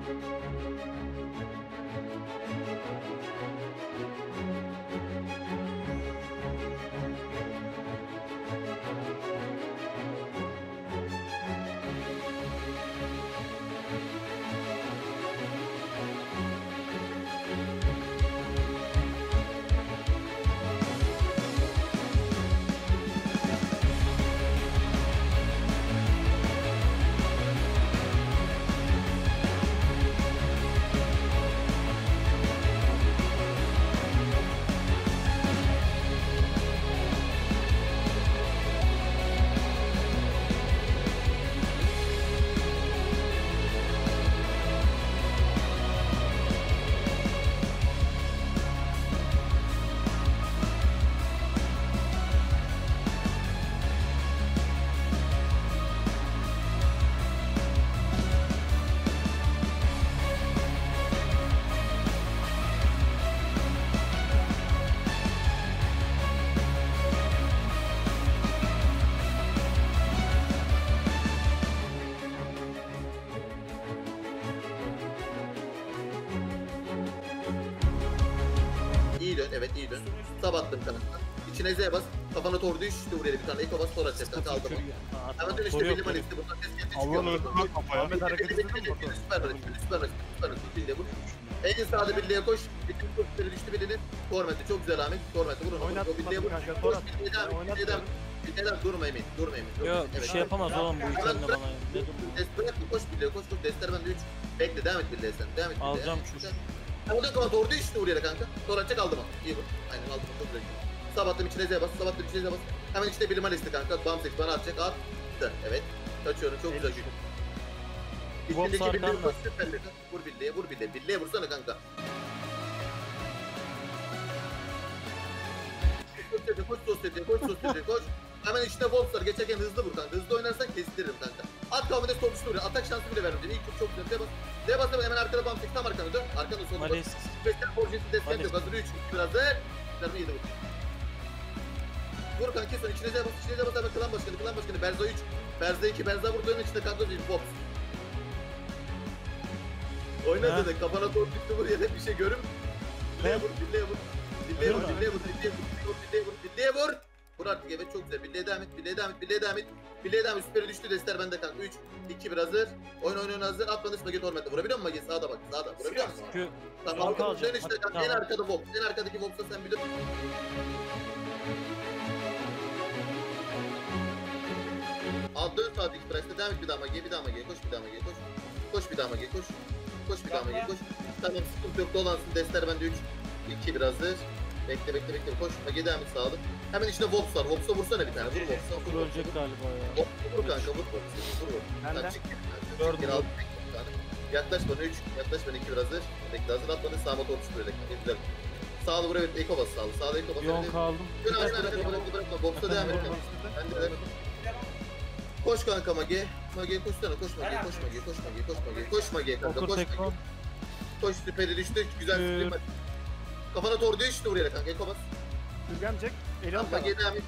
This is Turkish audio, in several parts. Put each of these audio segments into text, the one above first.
İyi dön, evet iyi dön. Sabattım kanka. İçine Z bas. Kafana tor düş. İşte buraya bir tane eko bas. Tor atacak kanka, aldım. Hemen dön işte belli manisti. Buradan ses geldi. Allah'ın öldürme kafaya. Ahmet hareket edildi mi? Süper. Birliğe vur. En sağda birliğe koş. Bütün kursları düştü birinin. Torment'e çok güzel Ahmet. Torment'e vur onu. Oynat. O birliğe vur. Kanka, Koş Torat. birliğe devam. Durma Emin. Yok bir Evet. şey yapamaz oğlum bu itemle bana. Bırak koş birliğe koş. Destler bende 3. Bekle devam et birliğe sen. Devam et birliğe. Alacağım şu. O da kalan doğru düştü oraya kanka. Sonra atacak aldım onu. İyi vur. Aynen aldım. Çok güzel. Sabattım içine Z bas. Sabattım içine Z bas. Hemen içine bir liman kanka. Bam seç bana atacak. At. Evet. Kaçıyorum. Çok güzel. İçindeki birliğe vur. Vur birliğe. Vur birliğe. Birliğe vursana kanka. Koş sosyete. Koş. Hemen içine Wolfs'lar geçerken hızlı vur kanka. Hızlı oynarsan kestiririm kanka. At kavmede sonuçta vuruyor. Atak şansı bile vermeyeceğim. İlk tur çok güzel. D bas. Hemen arkada bam seç. Tam arkana dön. Arkada soluna bas. Malis. Special Force'si destek yok. Hazır 3. Biraz da. Biraz iyi de vur. Vur kanka son içine bas. Hemen klan başkanı. Berza 3. Berza 2. Berza vurdu. Önün içinde kanka değil. Box. Oynadı da kafana top gitti buraya da bir şey görüm. Birliğe vur. Birliğe vur. Vur artık evet çok güzel. Birliğe devam et. Süperi düştü destler bende kanka. 3, 2, 1 hazır. Oyun hazır. Atmanız Magi Torment'e. Vurabiliyor musun Magi? Sağda bak. Vurabiliyor musun? Çünkü Tamam. kalacak. Dön işte kanka. En arkada Vox. En arkadaki Vox'a sen bir dön. Al dön sağdaki Price'da. Devam et bir daha Magi'ye. Koş bir daha Magi'ye. Tamam sıkıntı yok. Dolansın. Destler bende 3, 2, 1 hazır. Bekle. Koş. Magi'ye devam et sağlık. Hemen içinde Vox var. Vox'a vursana bir tane. Vur Vox'a. Vur ölecek galiba ya. Vur kanka. Vur. Nerede? Çık Gördüm. geri al. Yaklaş bana 3. Yaklaş bana 2 biraz hazır. Bekle hazır. At bana sağıma doğru böyle. Güzel. Sağlı buraya Eko bas sağlı. Sağda Eko bas. Yon kaldım. Dön ağzına bırakma. Box'a devam et. Ben de koş kanka Magi. Magi'ye koşsana. Koş Magi kanka. Okur tekron. Koş süperi düştü. Güzel süperi. Kafana doğru düştü buraya kanka. Eko bas. Sürgen çek. Eli al. Magi'ye devam et.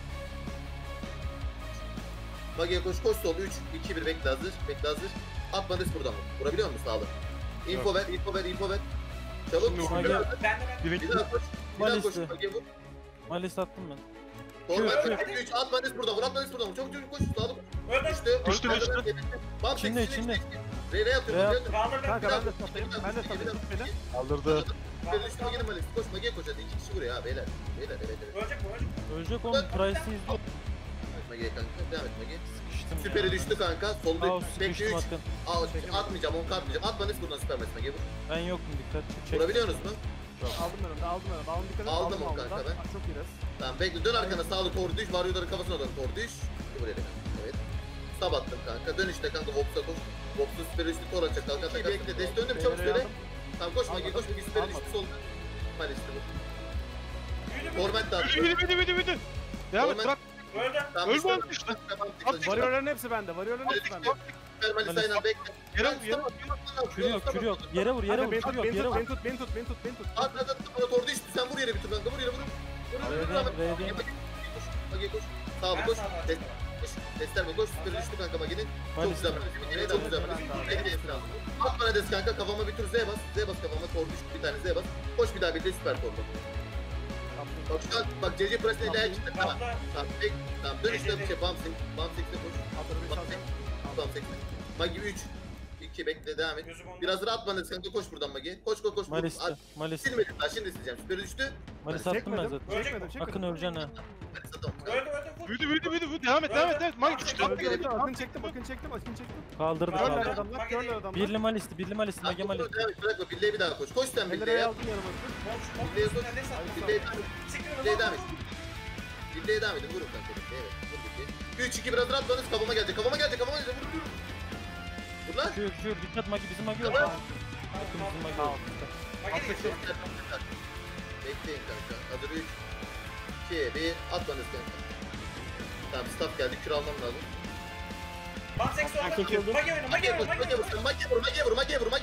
Magi'ye koş sol 3 2 1 bekle hazır. At bana buradan vur. Vurabiliyor musun sağlı? Info ver. Çabuk. Direkt Bir daha koş. Magi'ye vur. Malis attım ben. Torment 3 at bana buradan vur. Çok koş sağlı. Düştü. Bam İçinde. R'ye atıyorum. Kanka ben de satayım. Beni. kaldırdı. Üstüme gelin Malik. Koş Magi'ye koş hadi. 2 kişi vuruyor ha beyler. Evet. Ölecek oğlum. Price'ı izliyor. Magi'ye kanka. Devam et Magi. Sıkıştım ya. Süperi düştü kanka. Solda Aa, bekle 3. sıkıştım Akın. Atmayacağım. At bana buradan süper Magi'ye vur. Ben yokum dikkat çek. Vurabiliyorsunuz mu? Aldım ben. Aldım dikkat et. Aldım onu kanka ben. Çok iyi res. Tamam bekle dön arkana sağlı tor düş. Varyoların kafasına dön tor düş. Buraya da evet. Sabattım kanka. Dön işte kanka Vox'a koş. Vox'un süperi üstü tor atacak kanka. Bekle dest döndüm çabuk söyle. Tamam koş Magi süperi düştü solda. Malisti bu. Torment de attı. Bidi. Devam et bırak. Tamam, Öldü işte. lan işte. Varıyorların hepsi bende. Süper Malisi aynen bekle. Kür yok. Yere vur. Beni Kür yok. Yere vur. tut. At bana tor düştü. Sen vur yere bir tur kanka. Vur. R'deyim. Magi koş. Sağlı koş. koş. Gösterme koş. Süper düştü kanka Magi'nin. Çok Malis. güzel. Yine de güzel. Beni de yapın abi. Atma Hades kanka kafama bir tur Z bas. Z bas kafama tor düştü bir tane Z bas. Koş bir daha bir de süper torba. Bak şu an bak CC Press'le ile ayak çıktı. Tamam. Tamam. Tamam. Dön işte bir şey. Bumsing. Bumsing'le koş. Bumsing. Magi 3. 2 bekle devam et. Biraz rahat bana kanka koş buradan Magi. Koş koş koş. Malis'te. Malis. Silmedim daha şimdi sileceğim. Süperi düştü. Malis attım ben zaten. Akın öleceksin ha. Büyüdü. Devam et. Magi düştü. Akın çektim. Kaldırdı Körler kaldırdı. adamlar, körler adamlar. Birli Malis'ti. Mage Malis. Bırakma Bille'ye bir daha koş. Koş sen Elleri Bille'ye. aldım yanıma. Bille'ye koş. Bille'ye devam et. Bille'ye devam edin. Vurun kanka. Evet. Vur Bille'ye. 3-2 biraz rahat bana kafama gelecek. Vur. Vur lan. Kür dikkat Magi bizim Magi yok. Tamam. Akın bizim Magi yok. Bekleyin kanka. Hazır 3 2 1 at bana kanka. Tamam staff geldi. Kür almam lazım. Mage vur.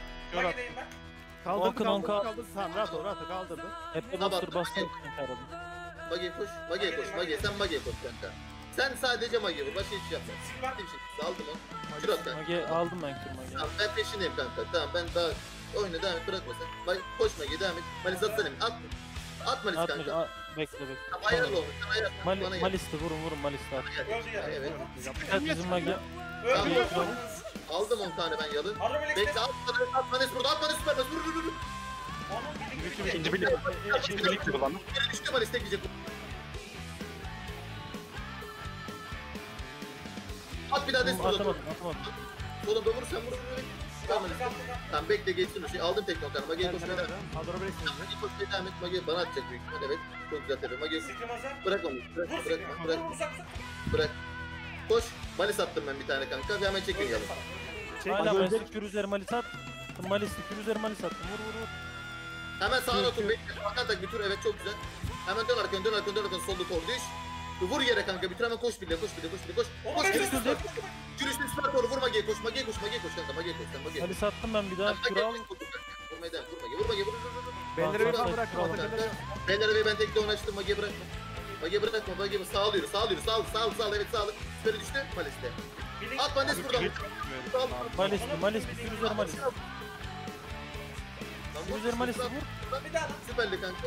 Akın onka. Kaldırdı. Tamam rahat ol kaldırdı. Hep de Tamam. bastır aradım. Mage'ye koş. Sen Mage'ye koş kanka. Sen sadece Mage'ye vur. Başka hiçbir şey yapma. Kim şey? Aldım onu. Kür at kanka. Mage aldım ben kür Mage. Tamam ben peşindeyim kanka. Tamam ben daha oyuna devam et bırakma sen. Koş Mage'ye devam et. Malis atsana mı? At Malis kanka. Atmış. Bekle. Tamam ayarlı olmuş. Sen ayar. Bana gel. Malis'ti vurun Malis'ti at. Evet. Dikkat bizim Mage. Aldım 10 tane ben yalı. Bekle at Malis burada. At Malis süper. Vur. İkinci birlik gibi lan. Geri düştü Malis tek yiyecek. At bir daha des burada. Atamadım. Solumda vur sen vur. Tamam Malis. Tamam bekle geçsin o şey. Aldım tek noktanı. Mage'ye koşmaya devam et. Adorabilir Mage'ye koşmaya devam et. Mage bana atacak büyük ihtimal. Evet. Çok güzel tepe. Mage bırak onu. Bırak. Koş. Malis attım ben bir tane kanka. Ve hemen çekin yalı. Hala Malis kür üzeri Malis at. Malis'ti kür üzeri Malis attım. Vur. Hemen sağına otur. Bekle. Hakan tak bir tur. Evet çok güzel. Hemen dön arkanı. Solda tor düş. Vur yere kanka. Bitir hemen koş bile. Koş. Koş. Yürüyüşte süper doğru. Vur Mage'ye koş. Mage'ye koş kanka. Mage'ye koş. Sen Mage'ye. Malis attım ben bir daha kür al. Vurmaya devam. Vur Mage'ye. Vur. Belleri bir Tamam, daha bırakma. tamam. Beyler ve ben tekte onu açtım. Mage'ye bırakma. Mage'ye sağlıyor. Sağ. Evet sağ. Süperi düştü. Malis'te. At Malis buradan. Malis'ti kür üzeri Malis. Kür üzeri Malis'ti vur. Süperli kanka.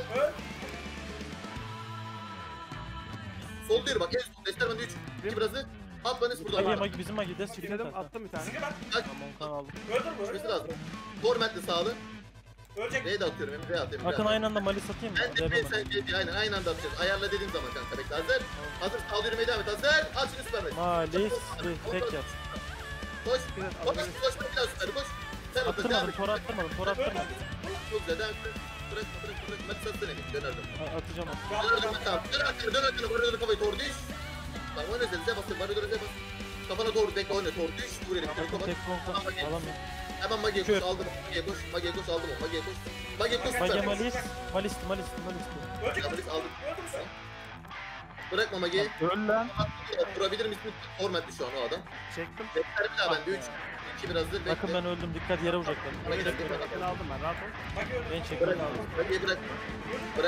Sol diyor bak. En sol. Desterman 3. 2 birazı. At Malis buradan. Magi bizim Magi des çıktı. Dedim attım bir tane. Tamam kan aldım. Düşmesi lazım. Torment'le sağlı. R'ye de atıyorum. R'ye atıyorum. Akın aynı anda Malis atayım mı? Ben de sen dedi aynen aynı anda atacağız. Ayarla dediğin zaman kanka bekle hazır. Hazır sağ yürümeye devam et hazır. At şimdi süper Malis. Malis tek yap. Koş. Koş bir daha süper koş. Sen atın devam Attırmadım et. tor attırmadım. Çok güzel devam et. Bırak. Malis atsana bir dönerdim. Atacağım. Dönerdim tamam. Dön arkana varıyor kafayı tor düş. Tamam oyna sen bas varıyor bas. Kafana doğru bekle oyna tor düş. Vur elini Akın kapat. tek konka alamıyorum. Hemen Mage'ye koş aldım. Mage'ye koş aldım o. Mage'ye koş. Mage'ye koş. Magi süper. Malis'ti. Malis aldım. Bırakma Mage'yi. Öl lan. Vurabilir misin? Formatli şu an o adam. Çektim. Bekler bir daha ben de 3. 2 biraz hazır. Bakın ben öldüm dikkat yere vuracaklar. Akın aldım ben rahat ol. Ben çektim Bırak. aldım. Mage'yi bırak. Bırak.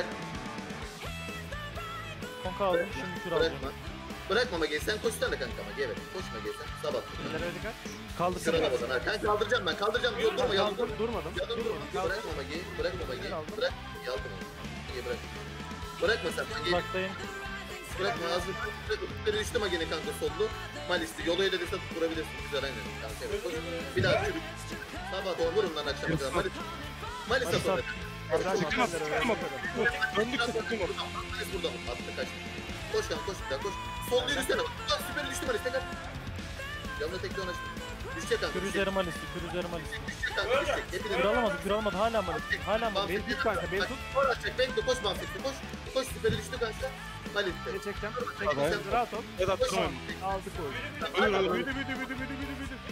Konka aldım şimdi kür alacağım. Bırakma. Bırakma Mage'yi. Sen koşsana kanka Mage'ye evet. Koş Mage'ye sen. Sabah. Belleri dikkat. Kaldı Sıra sıra. babadan ha. Kanka kaldıracağım ben. Kaldıracağım. Yok durma yalın durma. Durmadım. Yalın durma. Bırakma Mage'yi. Bırakma Mage'yi. Bırak. Yalın onu. Mage'yi bırak. Bırakma sen Mage'yi. Uzaktayım. Bırakma ağzını. Bırakma. Düştü Mage'nin kanka sollu. Malis'ti. Yolu ele de satıp vurabilirsin. Güzel aynen. Kanka evet. Koş. Bir daha çürük. Sabah doğru vurun lan akşama kadar. Malis at oraya. Döndük sıkıntı yok. Malis burada mı? Attı kaçtı. Koş kan koş bir daha koş. Sol yürüsene bak. Lan süperi düştü Malis tekrar. Yanına tekli ona açtı. Düşecek kanka. Kür üzeri Malis'ti. Düşecek kanka düşecek. Hepiniz Kür alamadı hala Malis. Beni tut kanka beni tut. Gol atacak. Bekle koş Manfred'le koş. Koş süperi düştü kanka. Malis'te. Beni çekeceğim. Tamam. Rahat ol. Ya da Koş. tutamıyorum. Aldık oyunu. Öl. Büyüdü.